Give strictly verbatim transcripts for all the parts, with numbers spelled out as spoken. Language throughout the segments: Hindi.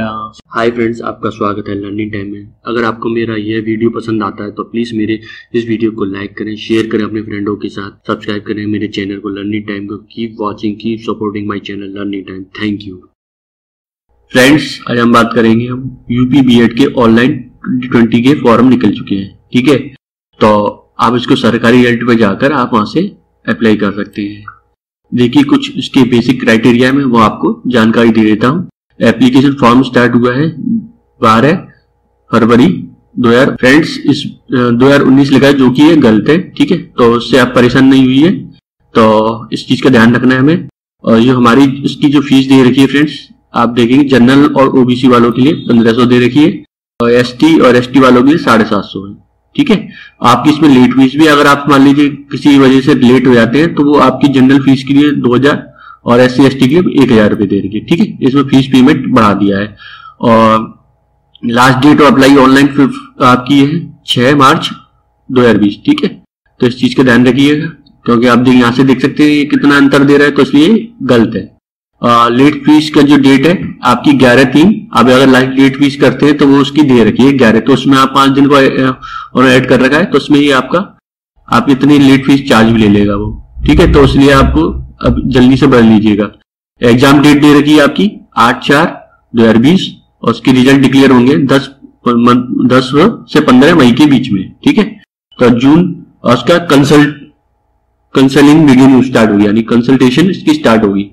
हाय फ्रेंड्स, आपका स्वागत है लर्निंग टाइम में। अगर आपको मेरा यह वीडियो पसंद आता है तो प्लीज मेरे इस वीडियो को लाइक करें, शेयर करें अपने फ्रेंडों के साथ, सब्सक्राइब करें मेरे चैनल को लर्निंग टाइम को। Keep watching, keep supporting my channel learning time. Thank you friends. आज हम बात करेंगे हम यूपी बीएड के ऑनलाइन ट्वेंटी ट्वेंटी के फॉर्म निकल चुके हैं। ठीक है, तो आप इसको सरकारी रिजल्ट पे जाकर आप वहां से अप्लाई कर सकते हैं। देखिए, कुछ इसके बेसिक क्राइटेरिया में वो आपको जानकारी दे देता हूँ। एप्लीकेशन फॉर्म स्टार्ट हुआ है बारह फरवरी दो हजार। फ्रेंड्स, इस दो हजार उन्नीस लिखा है जो कि ये गलत है। ठीक है, तो उससे आप परेशान नहीं हुई है, तो इस चीज का ध्यान रखना है हमें। और ये हमारी इसकी जो फीस दे रखी है फ्रेंड्स, आप देखेंगे जनरल और ओबीसी वालों के लिए पंद्रह सौ दे रखी है और एसटी और एसटी वालों के लिए साढ़े सात सौ है। ठीक है, आपकी इसमें लेट फीस भी, अगर आप मान लीजिए किसी वजह से लेट हो जाते हैं तो वो आपकी जनरल फीस के लिए दो हजार और एस सी एस टी के लिए एक हजार रुपए दे रही है। ठीक है, इसमें फीस पेमेंट बढ़ा दिया है। और last date of apply online आपकी है छह मार्च दो हजार बीस। ठीक है, तो इस चीज का ध्यान रखिएगा, क्योंकि आप देख यहाँ से देख सकते हैं ये कितना अंतर दे रहा है, तो इसलिए गलत है। आ, लेट फीस का जो डेट है आपकी ग्यारह तीन। आप अगर लाइट लेट फीस करते हैं तो वो उसकी दे रखी है ग्यारह, तो उसमें आप पांच दिन को और ऐड कर रखा है, तो उसमें ये आपका आप इतनी लेट फीस चार्ज भी ले लेगा वो। ठीक है, तो इसलिए आपको अब जल्दी से भर लीजिएगा। एग्जाम डेट दे रखी है आपकी आठ चार दो हजार बीस और उसके रिजल्ट डिक्लेयर होंगे दस दस से पंद्रह मई के बीच में। ठीक है, तो जून और उसका कंसल्ट कंसल्टिंग बिगिन स्टार्ट होगी, यानी कंसल्टेशन इसकी स्टार्ट होगी।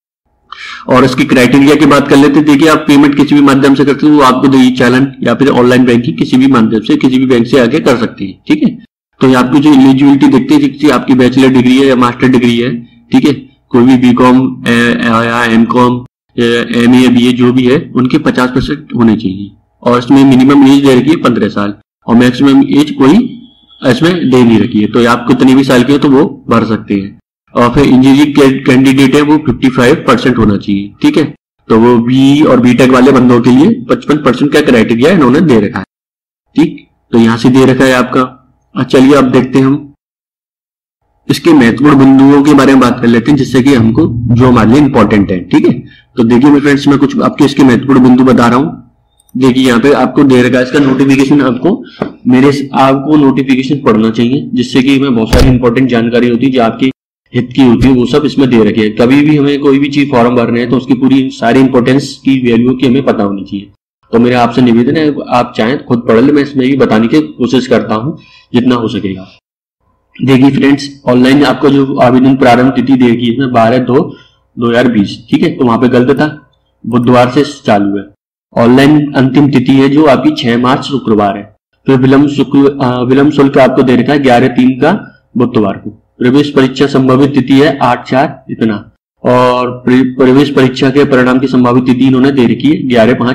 और इसकी क्राइटेरिया की बात कर लेते हैं। देखिए, आप पेमेंट किसी भी माध्यम से करते हैं, वो आपको देखिए चालान या फिर ऑनलाइन बैंकिंग किसी भी माध्यम से किसी भी बैंक से आके कर सकते हैं। ठीक है, तो आपकी जो एलिजिबिलिटी देखते हैं, आपकी बैचलर डिग्री है या मास्टर डिग्री है। ठीक है, कोई भी बी कॉम या M com M A B A जो भी है, उनके पचास परसेंट होने चाहिए। और इसमें मिनिमम एज दे रखी है पंद्रह साल और मैक्सिमम एज कोई इसमें दे नहीं रखी है, तो आप कितने भी साल के हो तो वो भर सकते हैं। और फिर इंजीनियरिंग कैंडिडेट है वो पचपन परसेंट होना चाहिए। ठीक है, तो वो बी और बीटेक वाले बंदों के लिए पचपन परसेंट का क्राइटेरिया इन्होंने दे रखा है। ठीक, तो यहां से दे रखा है आपका। चलिए अब देखते हैं हम इसके महत्वपूर्ण बिंदुओं के बारे में बात कर लेते हैं, जिससे कि हमको जो हमारे लिए इंपॉर्टेंट है। ठीक है, तो देखिए मैं फ्रेंड्स मैं कुछ आपके इसके महत्वपूर्ण बिंदु बता रहा हूं। देखिए यहाँ पे आपको दे रखा है इसका नोटिफिकेशन, आपको मेरे आपको नोटिफिकेशन पढ़ना चाहिए, जिससे कि हमें बहुत सारी इंपॉर्टेंट जानकारी होती है जो आपकी हित की होती है, वो सब इसमें दे रखी है। कभी भी हमें कोई भी चीज फॉर्म भरने हैं तो उसकी पूरी सारी इंपॉर्टेंस की वैल्यू की हमें पता होनी चाहिए। तो मेरे आपसे निवेदन है, आप चाहें खुद पढ़ ले, मैं इसमें भी बताने की कोशिश करता हूँ जितना हो सकेगा। देखिए फ्रेंड्स, ऑनलाइन आपका जो आवेदन प्रारंभ तिथि देगी इसमें बारह दो दो हजार बीस। ठीक है, तो वहां पे गलत था, बुधवार से चालू है। ऑनलाइन अंतिम तिथि है जो आपकी छह मार्च शुक्रवार है। फिर विलंब शुक्र विलंब शुल्क आपको दे रखा है ग्यारह तीन का बुधवार को। प्रवेश परीक्षा संभावित तिथि है आठ चार इतना, और प्रवेश परीक्षा के परिणाम की संभावित तिथि इन्होंने दे रखी है ग्यारह पांच।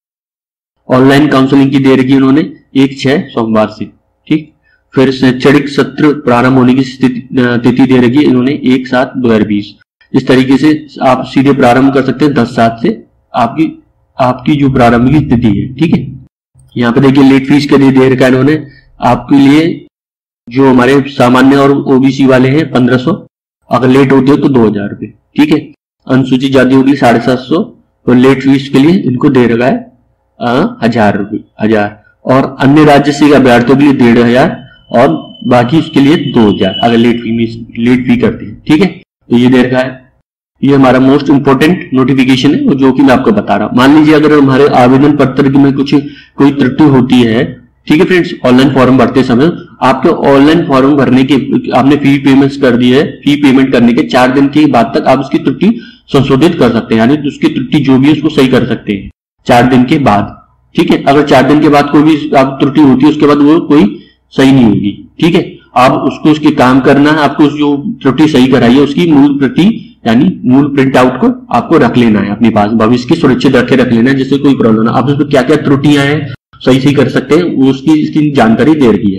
ऑनलाइन काउंसलिंग की दे रखी है इन्होंने एक छह सोमवार से। ठीक, फिर शैक्षणिक सत्र प्रारंभ होने की तिथि दे रखी है इन्होंने एक सात दो हजार बीस। इस तरीके से आप सीधे प्रारंभ कर सकते हैं दस सात से आपकी आपकी जो प्रारंभिक तिथि है। ठीक है, यहाँ पे देखिए लेट फीस के लिए दे रखा है इन्होंने आपके लिए, जो हमारे सामान्य और ओबीसी वाले हैं पंद्रह सौ, अगर लेट होते हो तो दो हजार रुपये। ठीक है, अनुसूचित जाति होगी साढ़े सात सौ, और लेट फीस के लिए इनको दे रखा है हजार रुपये हजार। और अन्य राज्य से अभ्यर्थियों के लिए डेढ़ हजार और बाकी इसके लिए दो हजार अगर लेट फी लेट फी करते हैं। ठीक है, तो ये दे रखा है। ये हमारा मोस्ट इंपोर्टेंट नोटिफिकेशन है जो कि मैं आपको बता रहा हूं। मान लीजिए अगर हमारे आवेदन पत्र में कुछ कोई त्रुटि होती है, ठीक है फ्रेंड्स, ऑनलाइन फॉर्म भरते समय आपके ऑनलाइन फॉर्म भरने के आपने फी पेमेंट कर दी है, फी पेमेंट करने के चार दिन के बाद तक आप उसकी त्रुटि संशोधित कर सकते हैं, यानी उसकी त्रुटि जो भी है उसको सही कर सकते हैं चार दिन के बाद। ठीक है, अगर चार दिन के बाद कोई भी आप त्रुटि होती है उसके बाद वो कोई सही नहीं होगी। ठीक है, आप उसको उसके काम करना है, आपको जो त्रुटि सही कराई है उसकी मूल प्रति यानी मूल प्रिंट आउट को आपको रख लेना है अपने पास, भविष्य की सुरक्षित रखे रख लेना है, जिससे कोई प्रॉब्लम ना। आप उसमें क्या क्या त्रुटियां हैं सही सही कर सकते हैं वो उसकी इसकी जानकारी दे रही है।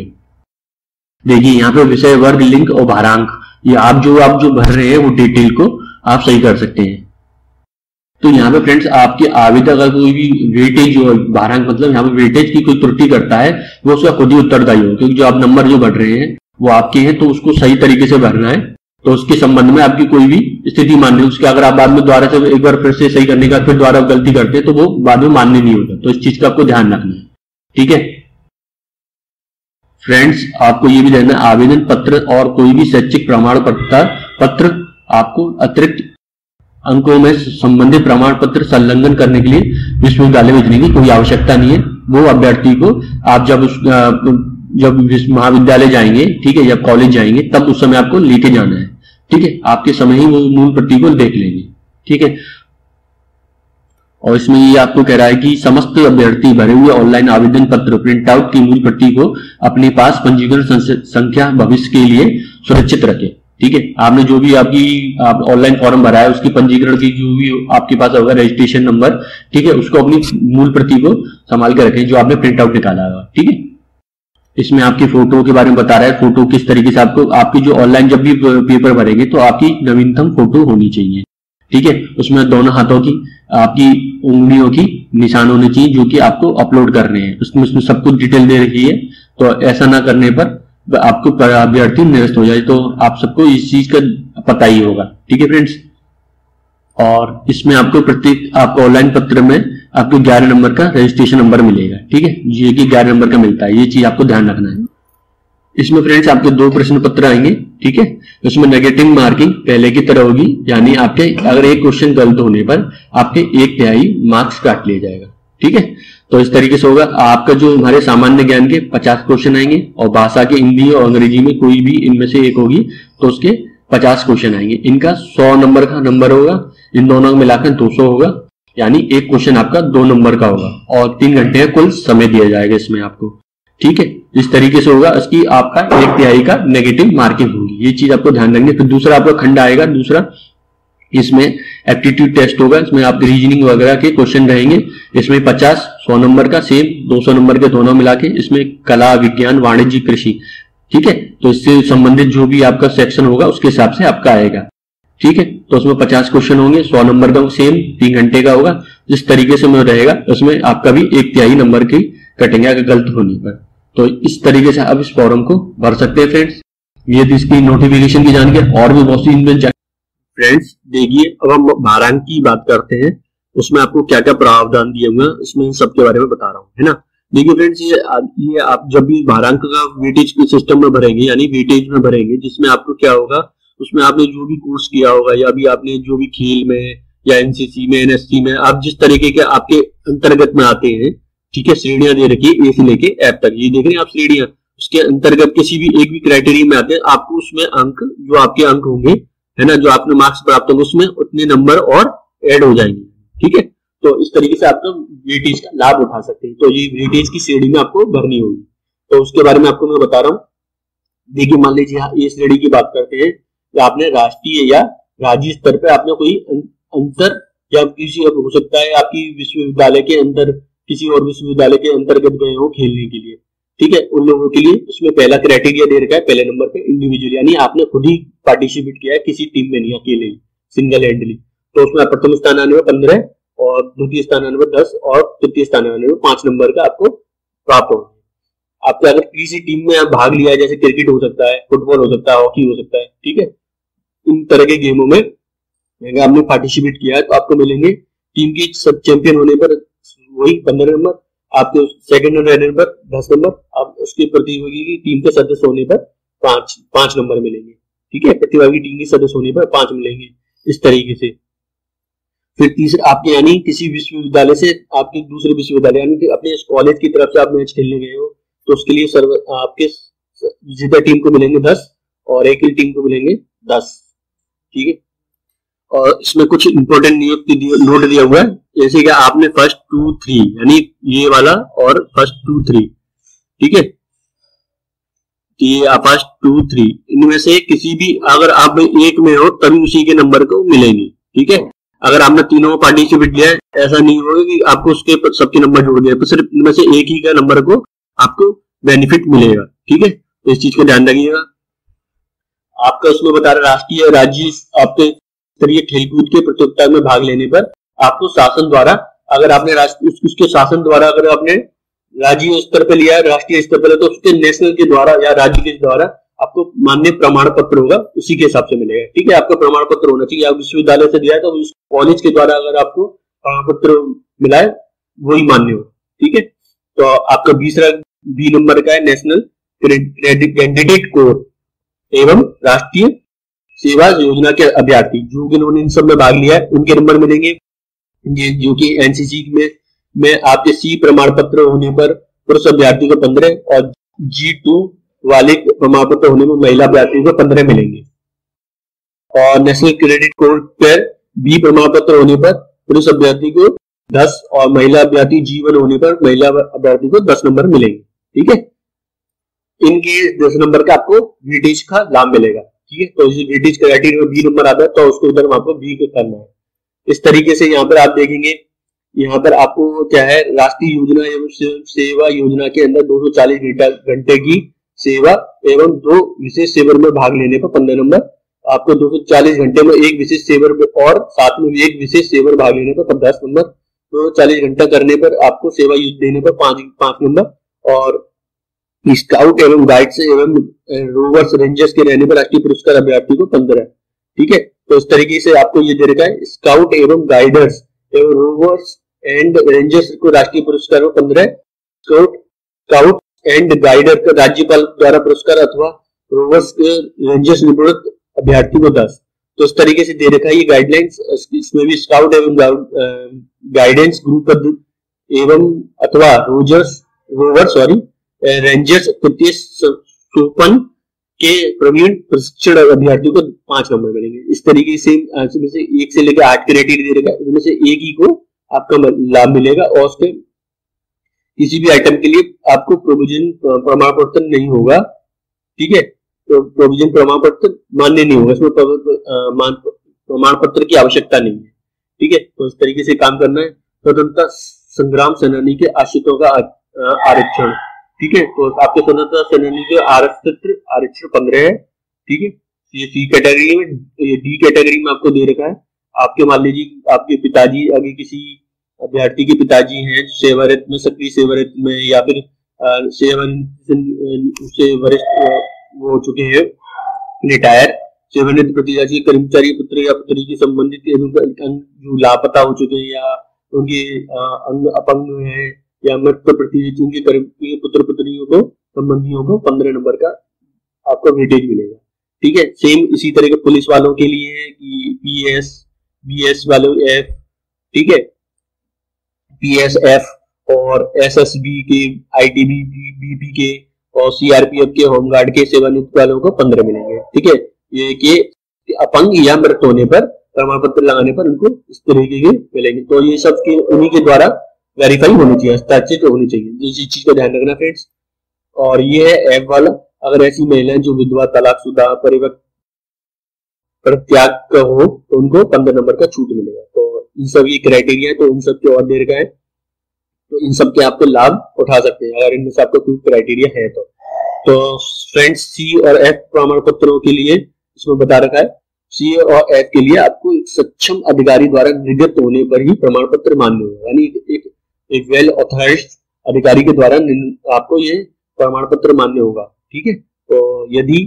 देखिए यहाँ पे विषय वर्ग लिंक और भारांक, ये आप जो आप जो भर रहे हैं वो डिटेल को आप सही कर सकते हैं। तो यहाँ पे फ्रेंड्स आपके आवेदक अगर कोई भी वेटेज और भारांक मतलब यहाँ पे वेटेज की कोई त्रुटि करता है वो उसका खुद ही उत्तरदायी हो, क्योंकि जो आप नंबर जो भर रहे हैं वो आपके हैं, तो उसको सही तरीके से भरना है। तो उसके संबंध में आपकी कोई भी स्थिति मान्य उसके अगर आप बाद में दोबारा से एक बार फिर से सही करने का फिर दोबारा गलती करते हैं तो वो बाद में मान्य नहीं होता। तो इस चीज का आपको ध्यान रखना है, ठीक है फ्रेंड्स। आपको ये भी देखना आवेदन पत्र और कोई भी शैक्षिक प्रमाण पत्र पत्र आपको अतिरिक्त अंकों में संबंधित प्रमाण पत्र संलग्न करने के लिए विश्वविद्यालय भेजने की कोई आवश्यकता नहीं है। वो अभ्यर्थी को आप जब उस जब महाविद्यालय जाएंगे, ठीक है, जब कॉलेज जाएंगे तब उस समय आपको लेके जाना है, ठीक है। आपके समय ही वो मूल प्रति को देख लेंगे, ठीक है। और इसमें ये आपको कह रहा है कि समस्त अभ्यर्थी भरे हुए ऑनलाइन आवेदन पत्र प्रिंट आउट की मूल प्रति को अपने पास पंजीकरण संख्या भविष्य के लिए सुरक्षित रखें, ठीक है। आपने जो भी आपकी आप ऑनलाइन फॉर्म भरा है उसकी पंजीकरण की जो भी आपके पास होगा रजिस्ट्रेशन नंबर, ठीक है, उसको अपनी मूल प्रति को संभाल कर रखें जो आपने प्रिंट आउट निकाला होगा, ठीक है। इसमें आपकी फोटो के बारे में बता रहा है, फोटो किस तरीके से आपको आपकी जो ऑनलाइन जब भी पेपर भरेंगे तो आपकी नवीनतम फोटो होनी चाहिए, ठीक है। उसमें दोनों हाथों की आपकी उंगलियों की निशान होने चाहिए जो कि आपको अपलोड करने हैं, उसमें उसमें सब कुछ डिटेल दे रखी है। तो ऐसा ना करने पर आपको अभ्यर्थी निरस्त हो जाए, तो आप सबको इस चीज का पता ही होगा, ठीक है फ्रेंड्स। और इसमें आपको प्रत्येक आपको ऑनलाइन पत्र में आपको ग्यारह नंबर का रजिस्ट्रेशन नंबर मिलेगा, ठीक है, ये कि ग्यारह नंबर का मिलता है, ये चीज आपको ध्यान रखना है। इसमें फ्रेंड्स आपके दो प्रश्न पत्र आएंगे, ठीक है। इसमें नेगेटिव मार्किंग पहले की तरह होगी, यानी आपके अगर एक क्वेश्चन गलत होने पर आपके एक तिहाई मार्क्स काट लिया जाएगा, ठीक है। तो इस तरीके से होगा। आपका जो हमारे सामान्य ज्ञान के पचास क्वेश्चन आएंगे और भाषा के हिंदी और अंग्रेजी में कोई भी इनमें से एक होगी तो उसके पचास क्वेश्चन आएंगे। इनका सौ नंबर का नंबर होगा, इन दोनों को मिलाकर दो सौ होगा, यानी एक क्वेश्चन आपका दो नंबर का होगा और तीन घंटे का कुल समय दिया जाएगा इसमें आपको, ठीक है। इस तरीके से होगा। इसकी आपका एक तिहाई का नेगेटिव मार्किंग होगी, ये चीज आपको ध्यान रखनी है। फिर दूसरा आपका खंड आएगा, दूसरा इसमें एप्टीट्यूड टेस्ट होगा, इसमें आपके रीजनिंग वगैरह के क्वेश्चन रहेंगे। इसमें पचास सौ नंबर का सेम दो सौ नंबर के दोनों मिला के, इसमें कला विज्ञान वाणिज्य कृषि, ठीक है। तो इससे संबंधित जो भी आपका सेक्शन होगा उसके हिसाब से आपका आएगा, ठीक है। तो उसमें पचास क्वेश्चन होंगे, सौ नंबर का सेम तीन घंटे का होगा। जिस तरीके से में रहेगा उसमें आपका भी एक तिहाई नंबर की कटेंगे अगर गलत होने पर। तो इस तरीके से आप इस फॉर्म को भर सकते हैं फ्रेंड्स। ये थी इसकी नोटिफिकेशन की जानकारी, और भी बहुत सी इनमें फ्रेंड्स देखिए। अब हम भारांक की बात करते हैं, उसमें आपको क्या क्या प्रावधान दिए हुए हैं इसमें सबके बारे में बता रहा हूँ, है ना। देखिए फ्रेंड्स, ये ये आप जब भी भारांक का वेटेज के सिस्टम में भरेंगे, यानी वेटेज में भरेंगे, जिसमें आपको क्या होगा, उसमें आपने जो भी कोर्स किया होगा या भी आपने जो भी खेल में या एनसीसी में एनएससी में आप जिस तरीके के आपके अंतर्गत में आते हैं, ठीक है, श्रेणियां दे रखी है ए से लेके एफ तक, ये देख रहे हैं आप श्रेणियां, उसके अंतर्गत किसी भी एक भी क्राइटेरिया में आते हैं, आपको उसमें अंक जो आपके अंक होंगे, है ना, जो आपने मार्क्स प्राप्त होंगे उसमें उतने नंबर और ऐड हो जाएंगे, ठीक है। तो इस तरीके से आप वेटेज का लाभ उठा सकते हैं। तो ये वेटेज की श्रेणी में आपको भरनी होगी, तो उसके बारे में आपको मैं बता रहा हूँ। देखिए मान लीजिए ये श्रेणी की बात करते हैं, आपने राष्ट्रीय या राज्य स्तर पर आपने कोई अंतर या किसी हो सकता है आपकी विश्वविद्यालय के अंदर किसी और विश्वविद्यालय के अंतर्गत गए हो खेलने के लिए, ठीक है, उन लोगों के लिए उसमें पहला क्राइटेरिया दे रखा है पहले नंबर पे इंडिविजुअल, यानी आपने खुद ही पार्टिसिपेट किया है किसी टीम में, नहीं अकेले ही सिंगल हैंडली। तो उसमें प्रथम स्थान आने में पंद्रह और द्वितीय स्थान आने में दस और तृतीय स्थान आने में पांच नंबर का आपको प्राप्त होगा। आपने अगर किसी टीम में भाग लिया है, जैसे क्रिकेट हो सकता है, फुटबॉल हो सकता है, हॉकी हो सकता है, ठीक है, इन तरह के गेमों में अगर आपने पार्टिसिपेट किया है तो आपको मिलेंगे टीम की सब चैंपियन होने पर वही पंद्रह नंबर, आपके सेकंड रहने पर दस नंबर, आप उसके प्रतियोगी की टीम के सदस्य होने पर पांच पांच नंबर मिलेंगे, ठीक है, प्रतिभागी टीम के सदस्य होने पर पांच मिलेंगे, इस तरीके से। फिर तीसरे आपके यानी किसी विश्वविद्यालय से आपके दूसरे विश्वविद्यालय यानी कि अपने कॉलेज की तरफ से आप मैच खेलने गए हो तो उसके लिए सर्व आपके विजेता टीम को मिलेंगे दस और एक ही टीम को मिलेंगे दस, ठीक है। और इसमें कुछ इंपॉर्टेंट नोट दिया हुआ है, जैसे कि आपने फर्स्ट टू थ्री यानी ये वाला और फर्स्ट टू थ्री, ठीक है, ये फर्स्ट टू थ्री इनमें से किसी भी अगर आप एक में हो तभी उसी के नंबर को मिलेंगे, ठीक है। अगर आपने तीनों में पार्टिसिपेट किया है ऐसा नहीं होगा कि आपको उसके सबके नंबर जुड़ गए, तो सिर्फ इनमें से एक ही का नंबर को आपको बेनिफिट मिलेगा, ठीक है। तो इस चीज को ध्यान रखिएगा। आपका उसमें बता रहे राष्ट्रीय राज्य आपके स्तरीय खेलकूद के प्रतियोगिता में भाग लेने पर आपको शासन द्वारा अगर आपने राष्ट्रीय उसके शासन द्वारा अगर आपने राज्य स्तर पर लिया राष्ट्रीय स्तर पर तो उसके नेशनल के द्वारा या राज्य के द्वारा आपको मान्य प्रमाण पत्र होगा उसी के हिसाब से मिलेगा। ठीक है, आपका प्रमाण पत्र होना चाहिए। आप विश्वविद्यालय से दिया है तो उस कॉलेज के द्वारा अगर आपको प्रमाण पत्र मिला है वही मान्य हो। ठीक है, तो आपका दूसरा बी नंबर का है नेशनल कैंडिडेट कोर एवं राष्ट्रीय सेवा योजना के अभ्यर्थी, जो कि इन्होंने इन सब में भाग लिया है उनके नंबर मिलेंगे। जो कि एनसीसी में में आपके सी प्रमाण पत्र होने पर पुरुष अभ्यर्थी को पंद्रह और जी टू वाले प्रमाण पत्र होने पर महिला अभ्यर्थी को पंद्रह मिलेंगे। और नेशनल क्रेडिट कोड पर बी प्रमाण पत्र होने पर पुरुष अभ्यर्थी को दस और महिला अभ्यर्थी जी वन होने पर महिला अभ्यर्थी को दस नंबर मिलेंगे। ठीक है, इनके दस नंबर का आपको वेटेज का लाभ मिलेगा। ठीक है, तो इस वेटेज क्राइटेरिया में बी नंबर आता है तो उसको उधर आपको बी को करना है। इस तरीके से यहाँ पर आप देखेंगे, यहाँ पर आपको क्या है, राष्ट्रीय योजना एवं सेवा योजना के अंदर दो सौ चालीस घंटे की सेवा एवं दो विशेष सेवर में भाग लेने पर पंद्रह नंबर, आपको दो सौ चालीस घंटे में एक विशेष सेवर और साथ में एक विशेष सेवर भाग लेने पर दस नंबर, दो सौ चालीस घंटा करने पर आपको सेवा युद्ध देने पर पांच पांच नंबर, और स्काउट एवं गाइड्स एवं रोवर्स रेंजर्स के रहने पर राष्ट्रीय पुरस्कार अभ्यर्थी को पंद्रह। ठीक है, तो इस तरीके से आपको ये दे रखा है, स्काउट एवं गाइडर्स एवं रोवर्स एंड रेंजर्स को राष्ट्रीय पुरस्कार को पंद्रह, स्काउट स्काउट एंड गाइडर का राज्यपाल द्वारा पुरस्कार अथवा रोवर्स के रेंजर्स निपुणित अभ्यर्थी को दस। तो इस तरीके से दे रखा है ये गाइडलाइंस। इसमें भी स्काउट एवं गाइडेंस ग्रुप एवं अथवा रोजर्स रोवर सॉरी रेंजर्स तृतीय सोपान के प्रवीण प्रशिक्षण अभ्यर्थी को पांच नंबर मिलेंगे। इस तरीके से इसमें से एक से लेकर आठ क्राइटेरिया दे रखा है, इनमें से एक ही को आपका लाभ मिलेगा और उसके किसी भी आइटम के लिए आपको प्रोविजन प्रमाण पत्र नहीं होगा। ठीक है, तो प्रोविजन प्रमाण पत्र मान्य नहीं होगा, इसमें प्रमाण पत्र की आवश्यकता नहीं है। ठीक है, तो इस तरीके से काम करना है। स्वतंत्रता संग्राम सेनानी के आश्रितों का आरक्षण। ठीक है, तो आपके स्वतंत्रता सेनानी के आरक्षित आरक्षण पंद्रह है। ठीक है, ये सी कैटेगरी में, ये डी कैटेगरी में आपको दे रखा है। आपके मान लीजिए आपके पिताजी अगर किसी अभ्यर्थी के पिताजी हैं सेवारत में, सक्रिय सेवारत में, या फिर सेवानिवृत्त से वरिष्ठ वो हो चुके हैं रिटायर, सेवानिवृत्त प्रतिजाति के कर्मचारी पुत्र या पुत्री के संबंधित जो लापता हो चुके हैं या उनके अंग अपंग है या मृत प्रतिजाति उनके पुत्र पुत्रियों को संबंधियों को पंद्रह नंबर का आपका वेटेज मिलेगा। ठीक है, सेम इसी तरह के पुलिस वालों के लिए है कि पी एस बी एस वालों एफ, ठीक है, पी एस एफ और एस एस बी के, I T B, B P के और सी आर पी एफ के, होमगार्ड के सेवानिवृत्त वालों को पंद्रह मिलेंगे। ठीक है, ये कि अपंग या मृत होने पर प्रमाण पत्र लगाने पर उनको इस तरीके के मिलेंगे। तो ये सब के उन्हीं के द्वारा वेरीफाई होनी चाहिए, हस्ताक्षरित होनी चाहिए। इस चीज का ध्यान रखना फ्रेंड्स। और ये है ऐप वाला, अगर ऐसी महिलाएं जो विधवा, तलाकशुदा, परिवक्त, परित्याग का हो तो उनको पंद्रह नंबर का छूट मिलेगा। तो इन सब ये क्राइटेरिया है, तो इन सब के और दे रखा है, तो इन सब के आपको लाभ उठा सकते हैं अगर इनमें से आपका कोई क्राइटेरिया है तो। तो फ्रेंड्स, सी और एफ प्रमाण पत्रों के लिए इसमें बता रखा है, सी और एफ के लिए आपको एक सक्षम अधिकारी द्वारा निर्गत होने पर ही प्रमाण पत्र मान्य होगा, यानी एक एक वेल ऑथराइज्ड अधिकारी के द्वारा आपको ये प्रमाण पत्र मान्य होगा। ठीक है, तो यदि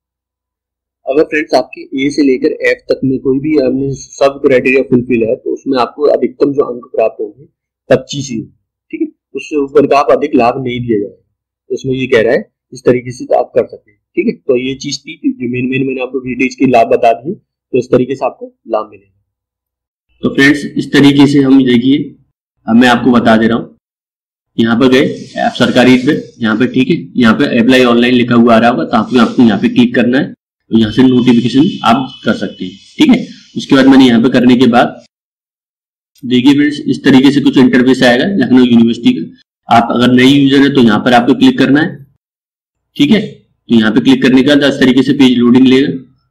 अगर फ्रेंड्स आपके ए से लेकर एफ तक में कोई भी हमने सब क्राइटेरिया फुलफिल है तो उसमें आपको अधिकतम जो अंक प्राप्त होंगे पच्चीस ही। ठीक है, उससे ऊपर का आप अधिक लाभ नहीं दिया जाएगा। तो उसमें ये कह रहा है इस तरीके से तो आप कर सकते हैं। ठीक है, तो ये चीज थी जो मेन मेन मैंने आपको वेटेज के लाभ बता दिए, तो इस तरीके से आपको लाभ मिलेगा। तो फ्रेंड्स, इस तरीके से हम देखिए, अब मैं आपको बता दे रहा हूँ, यहाँ पर गए आप सरकारी पे, यहाँ पे ठीक है, यहाँ पे अप्लाई ऑनलाइन लिखा हुआ आ रहा होगा, तो आपको आपको यहाँ पे क्लिक करना है, तो यहाँ से नोटिफिकेशन आप कर सकते हैं। ठीक है, उसके बाद मैंने यहाँ पे करने के बाद देखिए फ्रेंड्स, इस तरीके से कुछ इंटरफेस आएगा लखनऊ यूनिवर्सिटी का। आप अगर नई यूजर है तो यहाँ पर आपको क्लिक करना है। ठीक है, तो यहाँ पे क्लिक करने के बाद इस तरीके से पेज लोडिंग लेगा।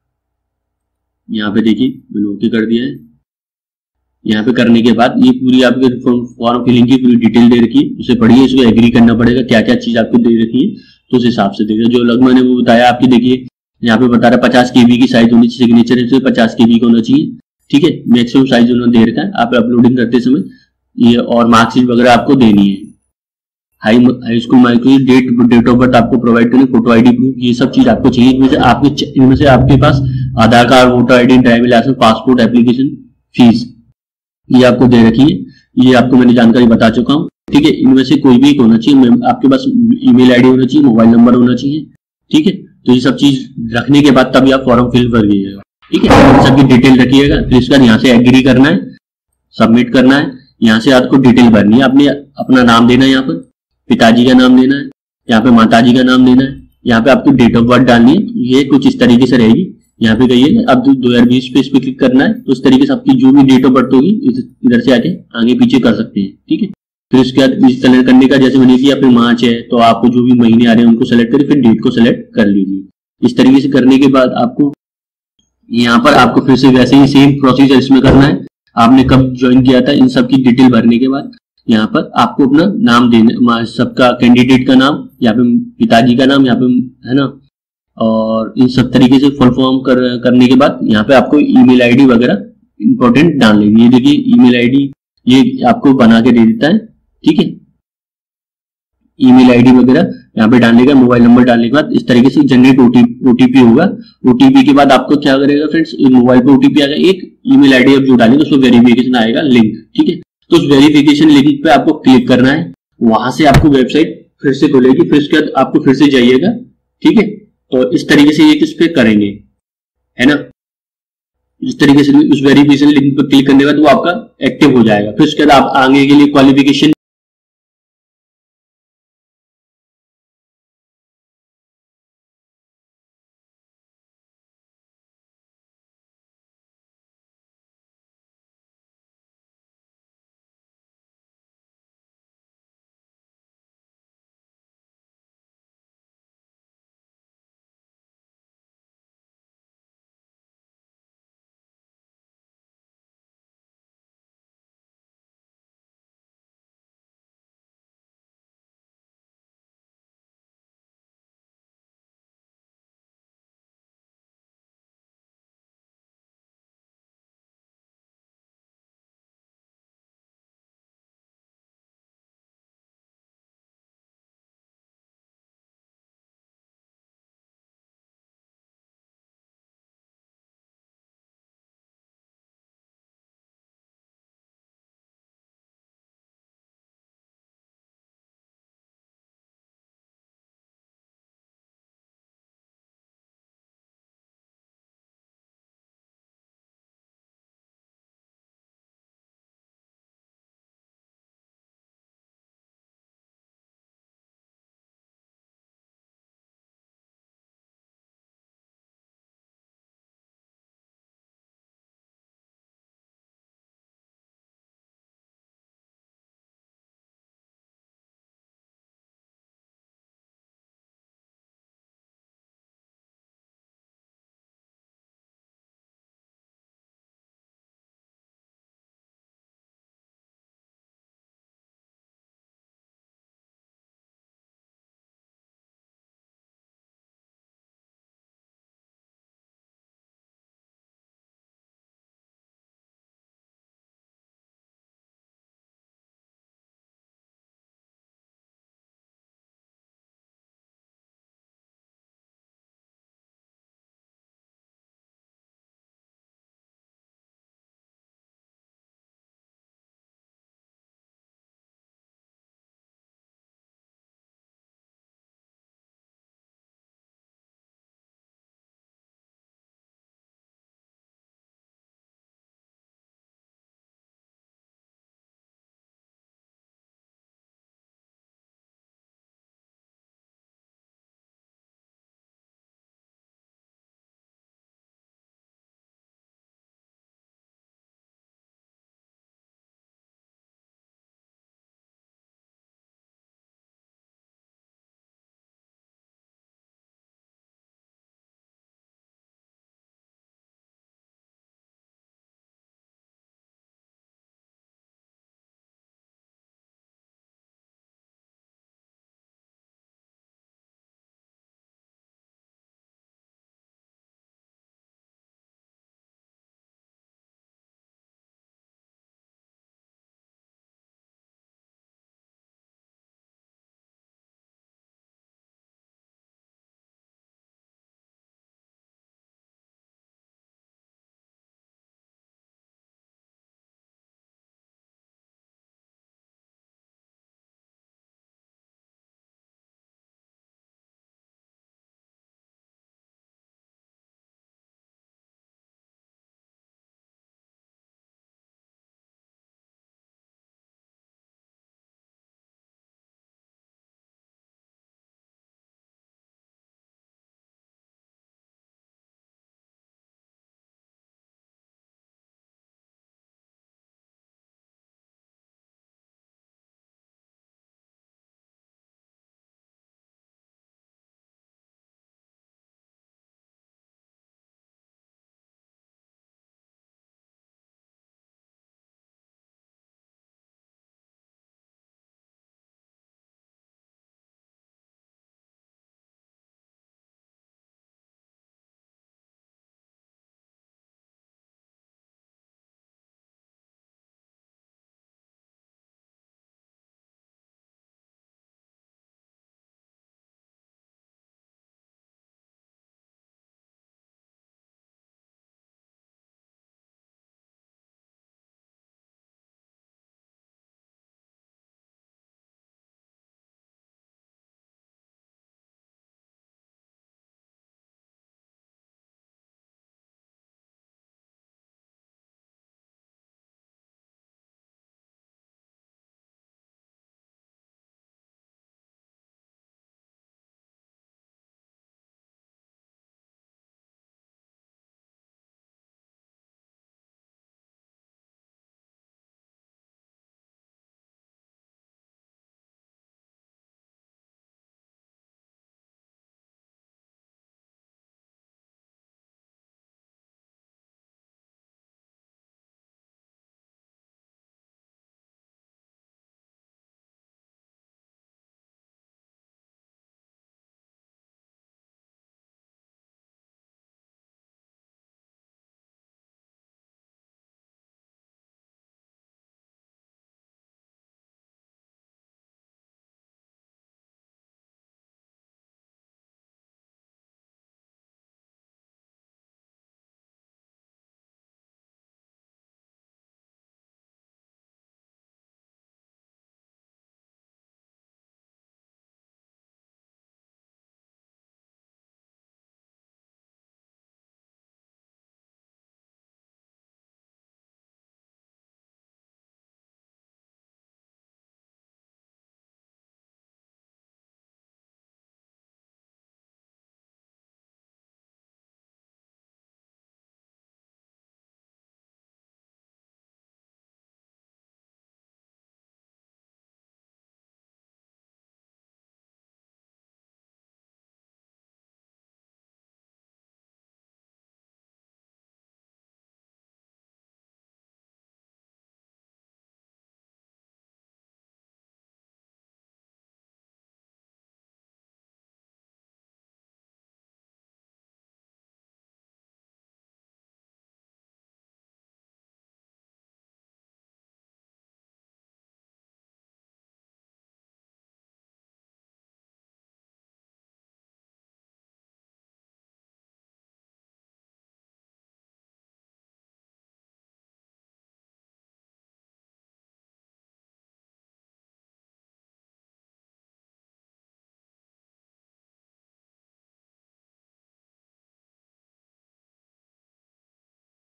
यहाँ पे देखिए मैंने ओके कर दिया है। यहाँ पे करने के बाद ये पूरी आपके फॉर्म फिलिंग की पूरी डिटेल दे रखी है, उसे पढ़िए, इसको एग्री करना पड़ेगा, क्या क्या चीज आपको दे रखी है तो उस हिसाब से देगा। जो अलग मैंने वो बताया आपकी, देखिए यहाँ पे बता रहा है पचास केबी की साइज होनी चाहिए, सिग्नेचर है तो पचास केबी का होना चाहिए। ठीक है, मैक्सिमम साइज उन्होंने दे रखा है, आप अपलोडिंग करते समय ये, और मार्कशीट वगैरह आपको देनी है। High high school marksheet, date date of birth आपको प्रोवाइड करनी, फोटो आईडी प्रूफ, ये सब चीज आपको चाहिए। इनमें से आपके इनमें से आपके पास Aadhaar card, voter ID, driving licence, passport, application fee ये आपको दे रखी है, ये आपको मैंने जानकारी बता चुका हूँ। ठीक है, इनमें से कोई भी एक होना चाहिए, आपके पास ईमेल आईडी होना चाहिए, मोबाइल नंबर होना चाहिए। ठीक है, तो ये सब चीज रखने के बाद तभी आप फॉर्म फिल कर दीजिएगा। ठीक है, सबकी डिटेल रखिएगा। फिर इसका यहाँ से एग्री करना है, सबमिट करना है, यहाँ से आपको डिटेल भरनी है। आपने अपना नाम देना है, यहाँ पर पिताजी का नाम देना है, यहाँ पे माताजी का नाम देना है, यहाँ पे आपको डेट ऑफ बर्थ डालनी है। ये कुछ इस तरीके से रहेगी, यहाँ पे कहिए अब दो हजार बीस पे इस पे क्लिक करना है। तो इस तरीके से आपकी जो भी डेट ऑफ बर्थ होगी इधर से आके आगे पीछे कर सकते हैं। ठीक है, फिर उसके बाद सेलेक्ट करने का जैसे मैंने किया, फिर मार्च है तो आपको जो भी महीने आ रहे हैं उनको सेलेक्ट करिए, फिर डेट को सेलेक्ट कर लीजिए। इस तरीके से करने के बाद आपको यहाँ पर आपको फिर से वैसे ही सेम प्रोसीजर इसमें करना है। आपने कब ज्वाइन किया था इन सब की डिटेल भरने के बाद यहाँ पर आपको अपना नाम देना, सबका कैंडिडेट का नाम, यहाँ पे पिताजी का नाम, यहाँ पे है ना, और इन सब तरीके से फुल फॉर्म कर, करने के बाद यहाँ पे आपको ईमेल आईडी वगैरह इंपॉर्टेंट डाल लेंगे। ये देखिए ईमेल आईडी ये आपको बना के दे देता है। ठीक है, ईमेल आईडी वगैरह यहाँ पे डालने का, मोबाइल नंबर डालने के बाद इस तरीके से जनरेट ओटीपी होगा। ओटीपी के बाद आपको क्या करेगा फ्रेंड्स, मोबाइल पे ओटीपी आएगा, एक ईमेल आईडी आप जो डालेंगे उसको वेरिफिकेशन आएगा लिंक। ठीक है, तो उस वेरिफिकेशन लिंक पे आपको क्लिक करना है, वहां से आपको वेबसाइट फिर से खुलेगी, फिर उसके बाद आपको फिर से जाइएगा। ठीक है, तो इस तरीके से ये किस पे करेंगे, है ना, इस तरीके से उस वेरिफिकेशन लिंक पर क्लिक करने के बाद वो आपका एक्टिव हो जाएगा। फिर उसके बाद आप आगे के लिए क्वालिफिकेशन